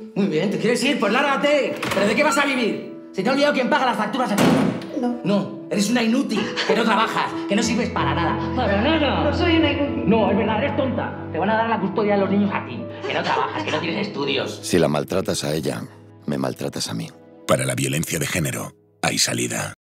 Muy bien, ¿te quieres ir? Pues lárgate. ¿Pero de qué vas a vivir? ¿Se te ha olvidado quién paga las facturas aquí? No. No, eres una inútil, que no trabajas, que no sirves para nada. ¡Para nada! No soy una inútil. No, es verdad, eres tonta. Te van a dar la custodia de los niños a ti. Que no trabajas, que no tienes estudios. Si la maltratas a ella, me maltratas a mí. Para la violencia de género, hay salida.